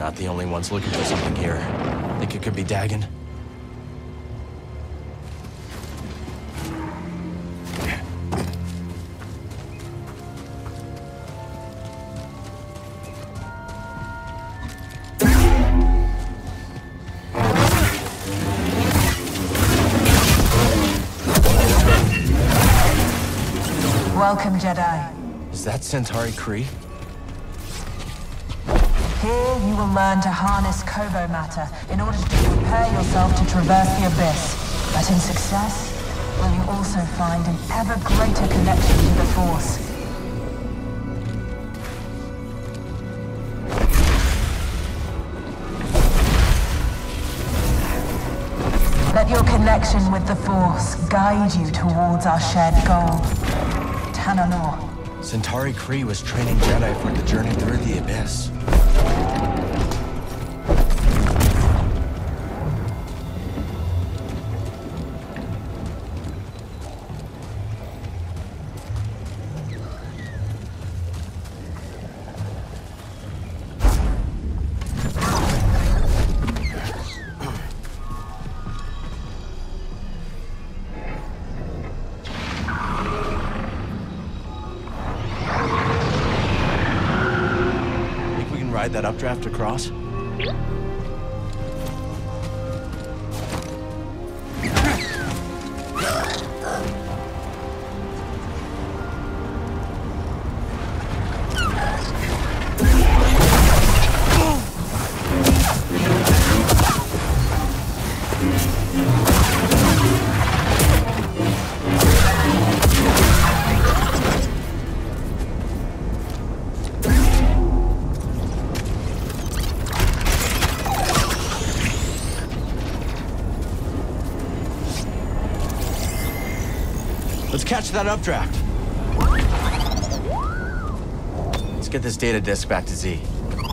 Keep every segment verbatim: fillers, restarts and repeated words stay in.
not the only ones looking for something here. Think it could be Dagon? Welcome, Jedi. Is that Centauri Khri? Here you will learn to harness Kobo matter in order to prepare yourself to traverse the Abyss. But in success, will you also find an ever greater connection to the Force. Let your connection with the Force guide you towards our shared goal. Tanalorr. Centauri Khri was training Jedi for the journey through the Abyss. Ride that updraft across? Let's catch that updraft. Let's get this data disk back to Z.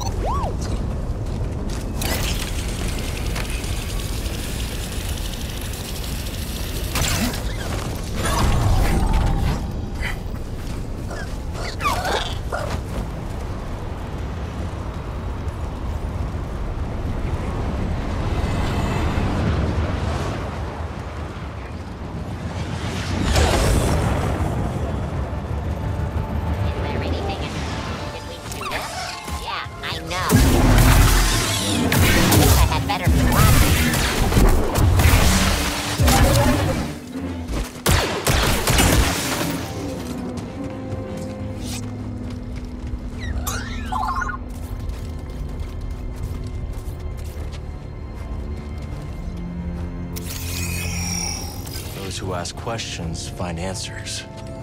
Those who ask questions find answers.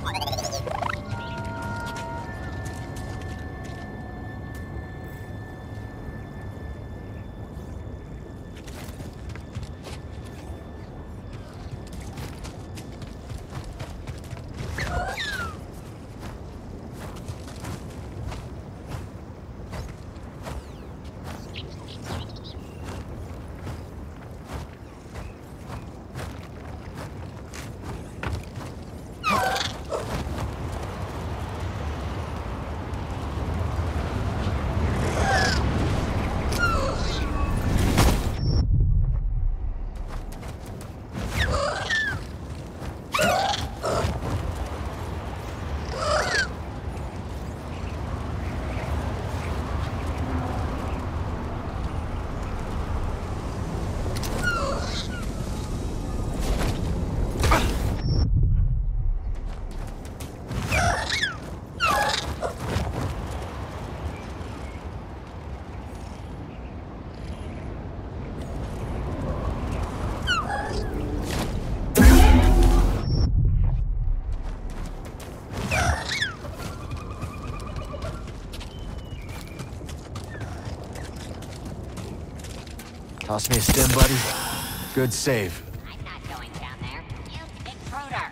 Toss me a stim, buddy. Good save. I'm not going down there. You intruder.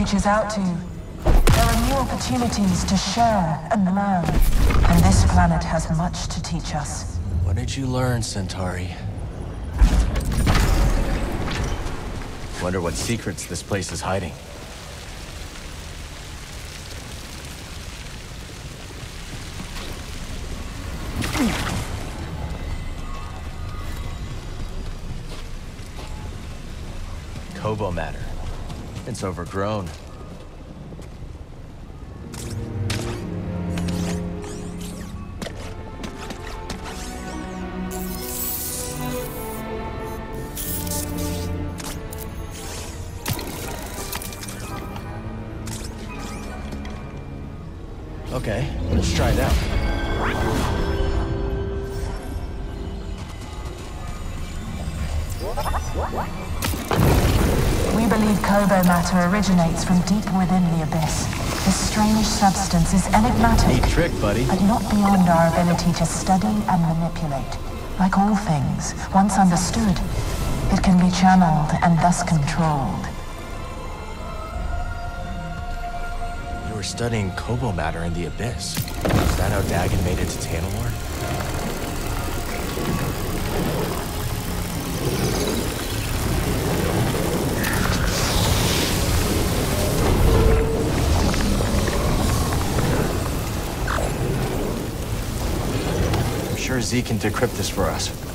reaches out to, there are new opportunities to share and learn. And this planet has much to teach us. What did you learn, Centauri? Wonder what secrets this place is hiding. Kobo matter. It's overgrown. Okay, let's try it out. We believe Kobo matter originates from deep within the Abyss. This strange substance is enigmatic, Neat trick, buddy. but not beyond our ability to study and manipulate. Like all things, once understood, it can be channeled and thus controlled. You were studying Kobo matter in the Abyss. Is that how Dagon made it to Tanalorr? I'm sure Z can decrypt this for us.